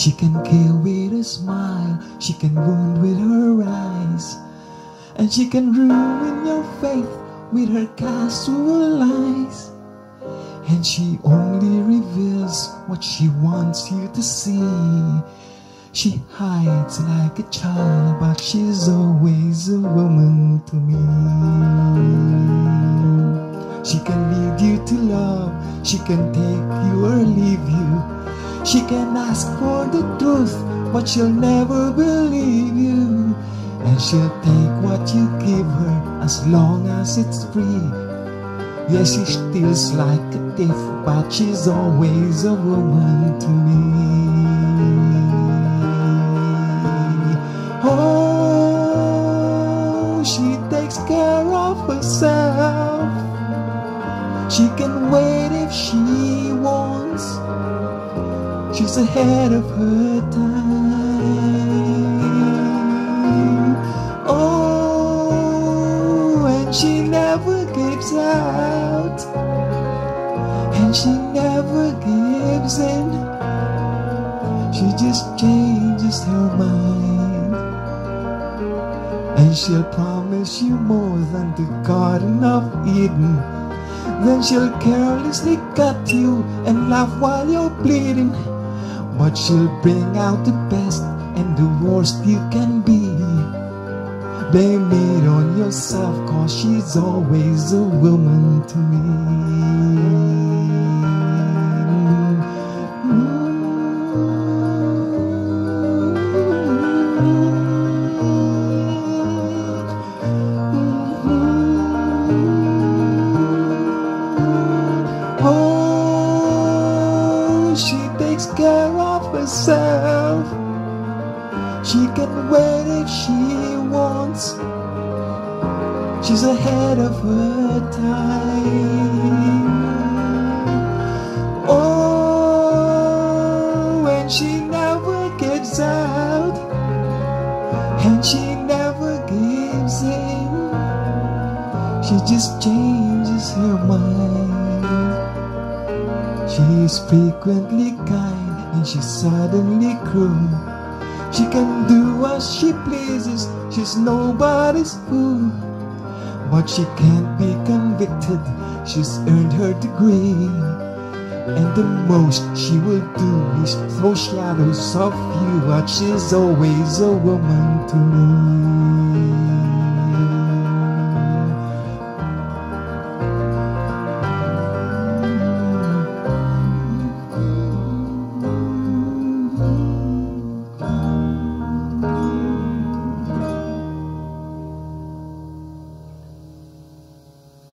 She can kill with a smile, she can wound with her eyes, and she can ruin your faith with her casual lies. And she only reveals what she wants you to see. She hides like a child, but she's always a woman to me. She can lead you to love, she can take you or leave you. She can ask for the truth, but she'll never believe you. And she'll take what you give her as long as it's free. Yes, she steals like a thief, but she's always a woman to me. Oh, she takes care of herself. She can wait if she wants. She's ahead of her time. Oh, and she never gives out, and she never gives in. She just changes her mind, and she'll promise you more than the Garden of Eden. Then she'll carelessly cut you and laugh while you're bleeding. But she'll bring out the best and the worst you can be. Blame it on yourself, 'cause she's always a woman to me. Oh, she takes care of herself. She can wait if she wants. She's ahead of her time. Oh, and she never gives out, and she never gives in. She just changes her mind. She's frequently kind, and she's suddenly cruel. She can do as she pleases, she's nobody's fool. But she can't be convicted, she's earned her degree. And the most she will do is throw shadows of you, but she's always a woman to me.